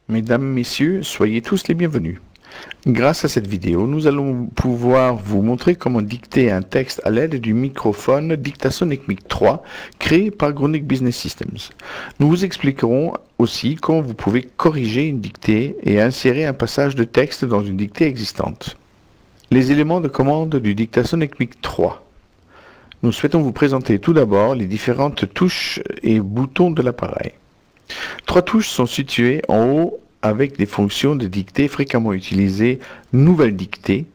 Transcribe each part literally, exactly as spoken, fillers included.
Mesdames, Messieurs, soyez tous les bienvenus. Grâce à cette vidéo, nous allons pouvoir vous montrer comment dicter un texte à l'aide du microphone Dictasonic Mic trois créé par Grundig Business Systems. Nous vous expliquerons aussi comment vous pouvez corriger une dictée et insérer un passage de texte dans une dictée existante. Les éléments de commande du Dictasonic Mic trois. Nous souhaitons vous présenter tout d'abord les différentes touches et boutons de l'appareil. Trois touches sont situées en haut avec des fonctions de dictée fréquemment utilisées, nouvelle dictée,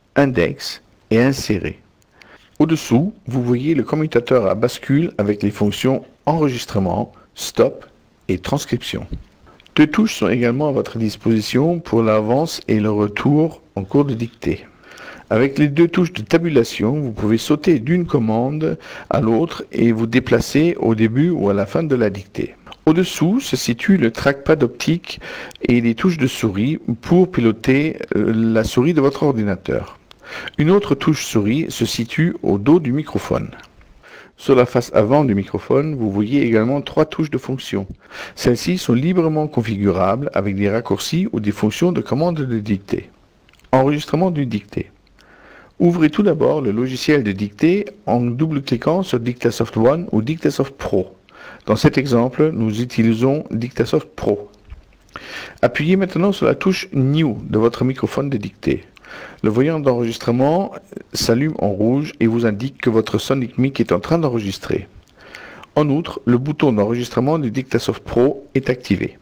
index et insérer. Au-dessous, vous voyez le commutateur à bascule avec les fonctions enregistrement, stop et transcription. Deux touches sont également à votre disposition pour l'avance et le retour en cours de dictée. Avec les deux touches de tabulation, vous pouvez sauter d'une commande à l'autre et vous déplacer au début ou à la fin de la dictée. Au-dessous se situe le trackpad optique et les touches de souris pour piloter la souris de votre ordinateur. Une autre touche souris se situe au dos du microphone. Sur la face avant du microphone, vous voyez également trois touches de fonction. Celles-ci sont librement configurables avec des raccourcis ou des fonctions de commande de dictée. Enregistrement du dictée. Ouvrez tout d'abord le logiciel de dictée en double-cliquant sur Dictasoft One ou Dictasoft Pro. Dans cet exemple, nous utilisons Dictasoft Pro. Appuyez maintenant sur la touche New de votre microphone de dictée. Le voyant d'enregistrement s'allume en rouge et vous indique que votre Sonic Mic est en train d'enregistrer. En outre, le bouton d'enregistrement du Dictasoft Pro est activé.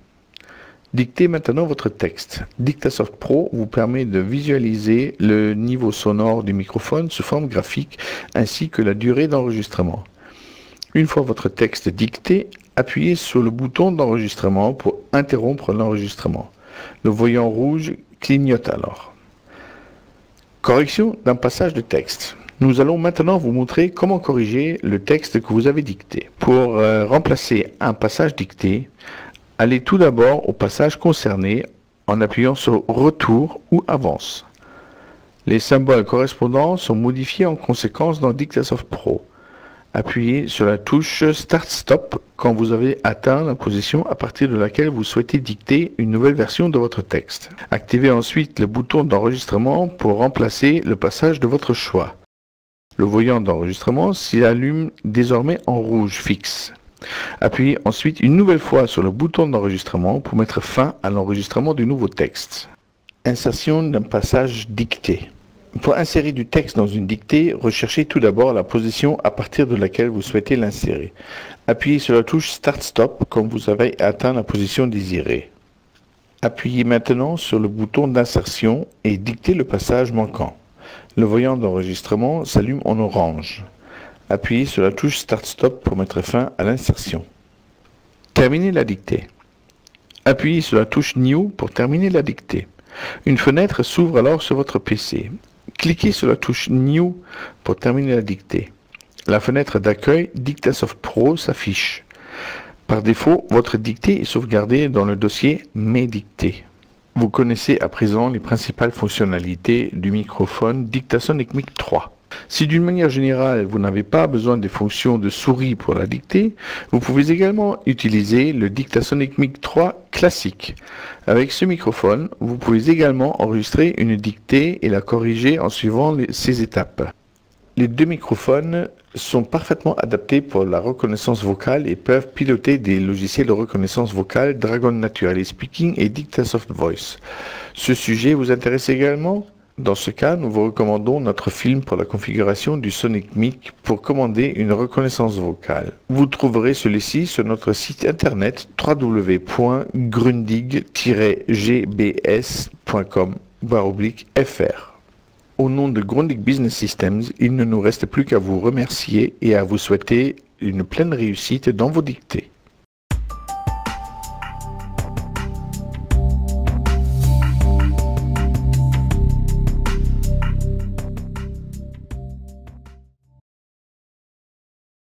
Dictez maintenant votre texte. Dictasoft Pro vous permet de visualiser le niveau sonore du microphone sous forme graphique ainsi que la durée d'enregistrement. Une fois votre texte dicté, appuyez sur le bouton d'enregistrement pour interrompre l'enregistrement. Le voyant rouge clignote alors. Correction d'un passage de texte. Nous allons maintenant vous montrer comment corriger le texte que vous avez dicté. Pour euh, remplacer un passage dicté, allez tout d'abord au passage concerné en appuyant sur Retour ou Avance. Les symboles correspondants sont modifiés en conséquence dans Dictasoft Pro. Appuyez sur la touche Start Stop quand vous avez atteint la position à partir de laquelle vous souhaitez dicter une nouvelle version de votre texte. Activez ensuite le bouton d'enregistrement pour remplacer le passage de votre choix. Le voyant d'enregistrement s'allume désormais en rouge fixe. Appuyez ensuite une nouvelle fois sur le bouton d'enregistrement pour mettre fin à l'enregistrement du nouveau texte. Insertion d'un passage dicté. Pour insérer du texte dans une dictée, recherchez tout d'abord la position à partir de laquelle vous souhaitez l'insérer. Appuyez sur la touche Start Stop quand vous avez atteint la position désirée. Appuyez maintenant sur le bouton d'insertion et dictez le passage manquant. Le voyant d'enregistrement s'allume en orange. Appuyez sur la touche Start Stop pour mettre fin à l'insertion. Terminez la dictée. Appuyez sur la touche New pour terminer la dictée. Une fenêtre s'ouvre alors sur votre P C. Cliquez sur la touche New pour terminer la dictée. La fenêtre d'accueil Dictasoft Pro s'affiche. Par défaut, votre dictée est sauvegardée dans le dossier Mes dictées. Vous connaissez à présent les principales fonctionnalités du microphone Dictasonic Mic trois. Si d'une manière générale, vous n'avez pas besoin des fonctions de souris pour la dictée, vous pouvez également utiliser le Dictasonic Mic trois classique. Avec ce microphone, vous pouvez également enregistrer une dictée et la corriger en suivant les, ces étapes. Les deux microphones sont parfaitement adaptés pour la reconnaissance vocale et peuvent piloter des logiciels de reconnaissance vocale Dragon Naturally Speaking et Dictasoft Voice. Ce sujet vous intéresse également ? Dans ce cas, nous vous recommandons notre film pour la configuration du Sonic Mic pour commander une reconnaissance vocale. Vous trouverez celui-ci sur notre site internet w w w point grundig tiret g b s point com barre oblique f r. Au nom de Grundig Business Systems, il ne nous reste plus qu'à vous remercier et à vous souhaiter une pleine réussite dans vos dictées.